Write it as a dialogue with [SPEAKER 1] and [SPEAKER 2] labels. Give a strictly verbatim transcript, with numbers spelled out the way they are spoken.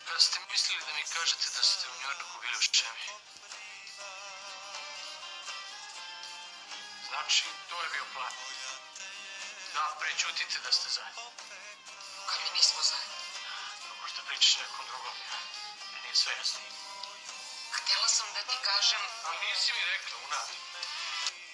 [SPEAKER 1] Kad ste mislili da mi kažete da ste u Njujorku bili u šemi? Znači, to je bio plan. Da, prećutite da ste zajedno.
[SPEAKER 2] Kad mi nismo zajedno.
[SPEAKER 1] Možda pričaš nekom drugom, ja. Meni je sve jasno.
[SPEAKER 2] Htjela sam da ti kažem...
[SPEAKER 1] Ali nisi mi rekla, unad.